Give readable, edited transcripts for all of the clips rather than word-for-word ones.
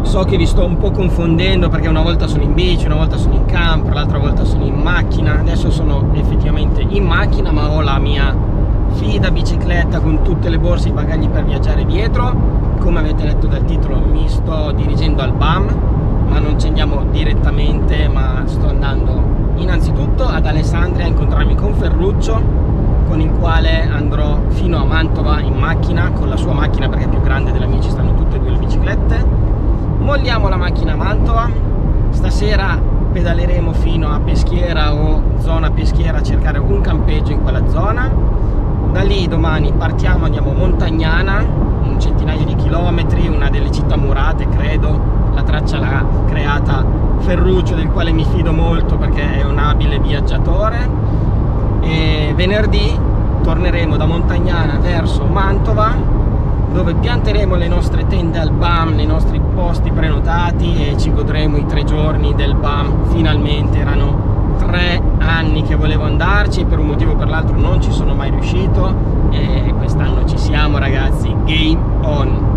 So che vi sto un po' confondendo perché una volta sono in bici, una volta sono in camper, l'altra volta sono in macchina. Adesso sono effettivamente in macchina, ma ho la mia fida bicicletta con tutte le borse e i bagagli per viaggiare dietro. Come avete letto dal titolo, mi sto dirigendo al BAM, ma non ci andiamo direttamente, ma sto andando innanzitutto ad Alessandria a incontrarmi con Ferruccio, con il quale andrò fino a Mantova in macchina, con la sua macchina perché è più grande della mia, ci stanno tutte e due le biciclette. Molliamo la macchina a Mantova, stasera pedaleremo fino a Peschiera o zona Peschiera a cercare un campeggio in quella zona. Da lì domani partiamo, andiamo a Montagnana, un centinaio di chilometri, una delle città murate credo. La traccia l'ha creata Ferruccio, del quale mi fido molto perché è un abile viaggiatore. E venerdì torneremo da Montagnana verso Mantova, dove pianteremo le nostre tende al BAM, nei nostri posti prenotati, e ci godremo i 3 giorni del BAM. Finalmente, erano 3 anni che volevo andarci e per un motivo o per l'altro non ci sono mai riuscito, e quest'anno ci siamo, ragazzi. Game on!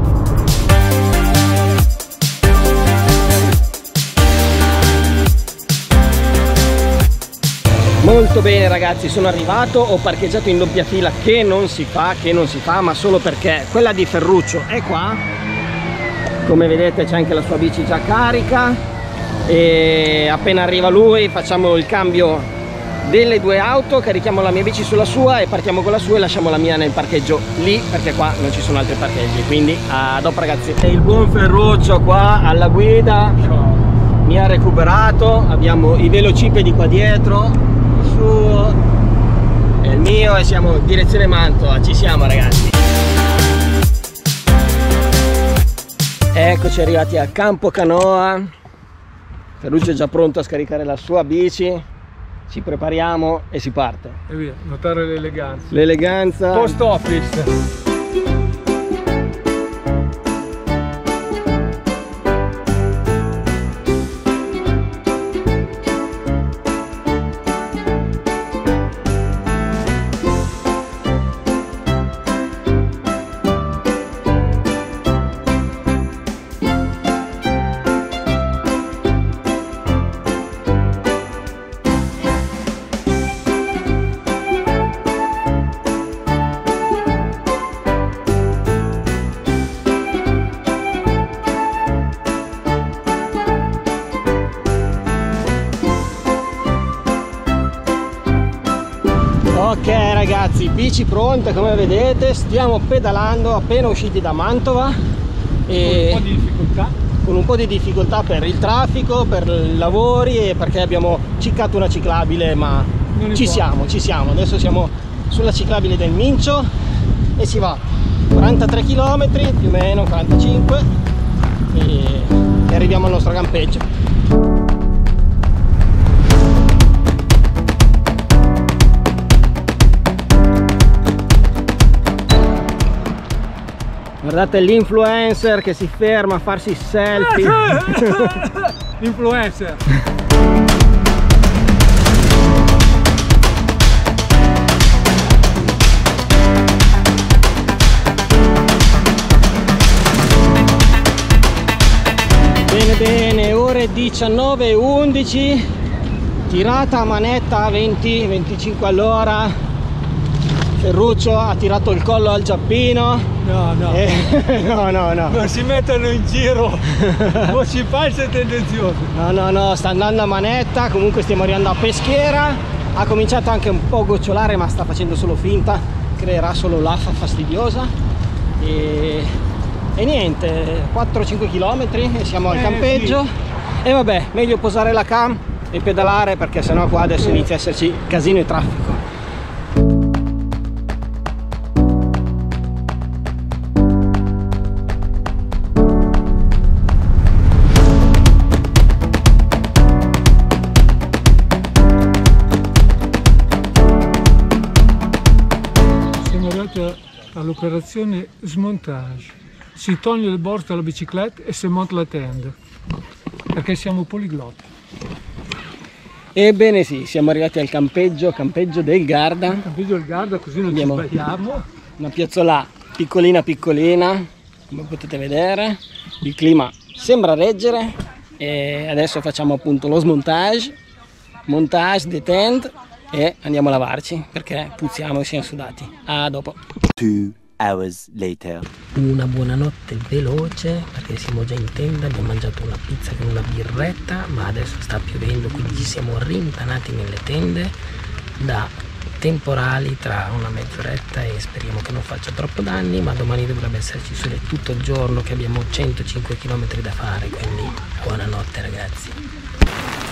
Molto bene ragazzi, sono arrivato, ho parcheggiato in doppia fila, che non si fa, ma solo perché quella di Ferruccio è qua. Come vedete c'è anche la sua bici già carica, e appena arriva lui facciamo il cambio delle 2 auto, carichiamo la mia bici sulla sua e partiamo con la sua e lasciamo la mia nel parcheggio lì, perché qua non ci sono altri parcheggi. Quindi a dopo ragazzi. E il buon Ferruccio qua alla guida mi ha recuperato, abbiamo i velocipedi qua dietro, suo e il mio, e siamo in direzione Mantova. Ci siamo ragazzi. Eccoci arrivati a Campo Canoa. Ferruccio è già pronto a scaricare la sua bici, ci prepariamo e si parte. E via, notare l'eleganza. L'eleganza. Post office. Ok ragazzi, bici pronte come vedete, stiamo pedalando appena usciti da Mantova e con un po' di difficoltà. Con un po' di difficoltà per il traffico, per i lavori e perché abbiamo ciccato una ciclabile, ma ci siamo. Adesso siamo sulla ciclabile del Mincio e si va 43 km più o meno, 45, e arriviamo al nostro campeggio. Guardate l'influencer che si ferma a farsi selfie. L'influencer. Bene bene, ore 19:11, tirata a manetta a 20-25 all'ora. Ferruccio ha tirato il collo al giappino. No. No. Non si mettono in giro. O si falsa e tendenzioso. No, sta andando a manetta. Comunque stiamo arrivando a Peschiera. Ha cominciato anche un po' a gocciolare, ma sta facendo solo finta. Creerà solo l'affa fastidiosa. E niente, 4-5 km e siamo al campeggio. Sì. E vabbè, meglio posare la cam e pedalare, perché sennò qua adesso inizia a esserci casino e traffico. All'operazione smontage, si toglie il bordo dalla bicicletta e si monta la tenda, perché siamo poliglotti. Ebbene sì, siamo arrivati al campeggio del Garda. Campeggio del Garda, così non ci sbagliamo. Una piazzola piccolina, come potete vedere. Il clima sembra reggere e adesso facciamo appunto lo montage des tentes e andiamo a lavarci perché puzziamo e siamo sudati. A dopo. 2 hours later. Una buonanotte veloce perché siamo già in tenda, abbiamo mangiato una pizza con una birretta, ma adesso sta piovendo, quindi ci siamo rintanati nelle tende da temporali tra una mezz'oretta e speriamo che non faccia troppo danni, ma domani dovrebbe esserci sole tutto il giorno, che abbiamo 105 km da fare, quindi buonanotte ragazzi.